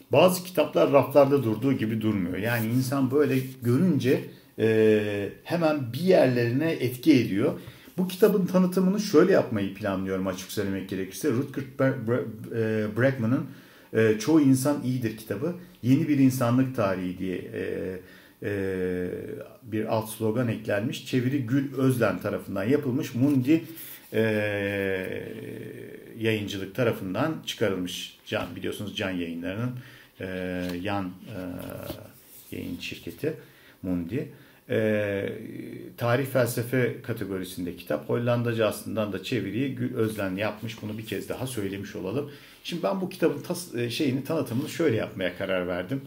Bazı kitaplar raflarda durduğu gibi durmuyor. Yani insan böyle görünce hemen bir yerlerine etki ediyor. Bu kitabın tanıtımını şöyle yapmayı planlıyorum açık söylemek gerekirse. Rutger Bregman'ın Çoğu İnsan İyidir kitabı. Yeni bir insanlık tarihi diye bir alt slogan eklenmiş. Çeviri Gül Özlen tarafından yapılmış. Mundi yayıncılık tarafından çıkarılmış. Can, biliyorsunuz Can Yayınları'nın yan yayın şirketi Mundi. Tarih felsefe kategorisinde kitap. Hollandaca aslında da çeviriyi Gül Özlen yapmış. Bunu bir kez daha söylemiş olalım. Şimdi ben bu kitabın tanıtımını şöyle yapmaya karar verdim.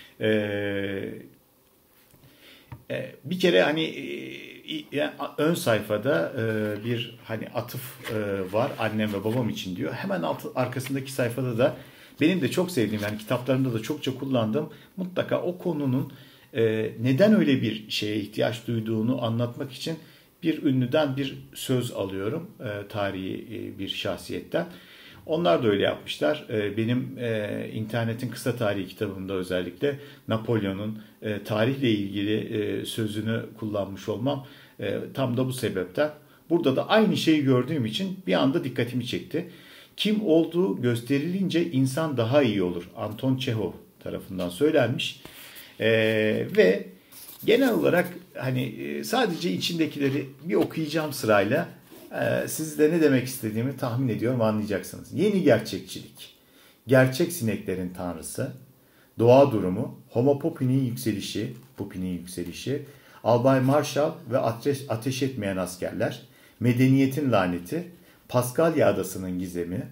Bir kere hani ön sayfada bir hani atıf var, annem ve babam için diyor. Hemen arkasındaki sayfada da benim de çok sevdiğim, yani kitaplarımda da çokça kullandığım, mutlaka o konunun neden öyle bir şeye ihtiyaç duyduğunu anlatmak için bir ünlüden bir söz alıyorum, tarihi bir şahsiyetten. Onlar da öyle yapmışlar. Benim internetin kısa tarihi kitabımda özellikle Napolyon'un tarihle ilgili sözünü kullanmış olmam tam da bu sebepten. Burada da aynı şeyi gördüğüm için bir anda dikkatimi çekti. Kim olduğu gösterilince insan daha iyi olur. Anton Çehov tarafından söylenmiş. Ve genel olarak hani sadece içindekileri bir okuyacağım sırayla. Siz de ne demek istediğimi tahmin ediyorum, anlayacaksınız. Yeni gerçekçilik, gerçek sineklerin tanrısı, doğa durumu, Homo Popi'nin yükselişi, Albay Marshall ve ateş etmeyen askerler, medeniyetin laneti, Paskalya adasının gizemi,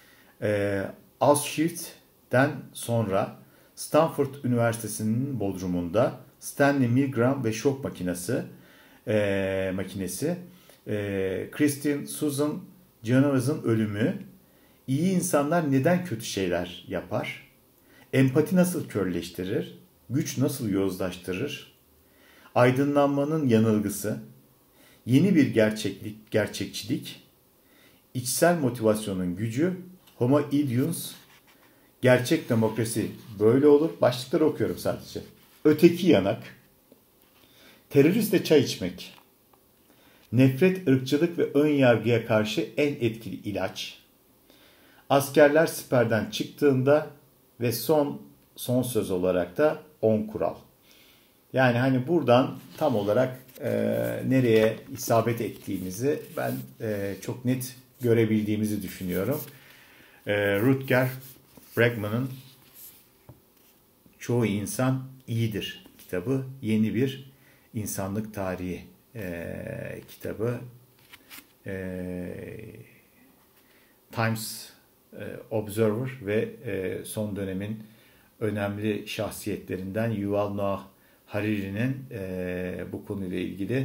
Auschwitz'ten sonra Stanford Üniversitesi'nin bodrumunda Stanley Milgram ve şok makinesi, Christine Susan Genovez'in ölümü, iyi insanlar neden kötü şeyler yapar, empati nasıl körleştirir, güç nasıl yozlaştırır, aydınlanmanın yanılgısı, yeni bir gerçekçilik, içsel motivasyonun gücü, Homo Idius, gerçek demokrasi böyle olur. Başlıkları okuyorum sadece. Öteki yanak, teröristle çay içmek, nefret, ırkçılık ve ön yargıya karşı en etkili ilaç, askerler siperden çıktığında ve son söz olarak da 10 kural. Yani hani buradan tam olarak nereye isabet ettiğimizi ben çok net görebildiğimizi düşünüyorum. Rutger Bregman'ın Çoğu İnsan İyidir kitabı, yeni bir insanlık tarihi kitabı. Times Observer ve son dönemin önemli şahsiyetlerinden Yuval Noah Harari'nin bu konuyla ilgili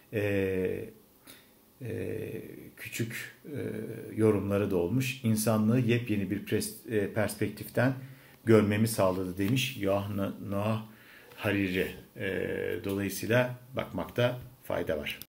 küçük yorumları da olmuş. İnsanlığı yepyeni bir perspektiften görmemi sağladı demiş Yuval Noah Harari. Dolayısıyla bakmakta fayda var.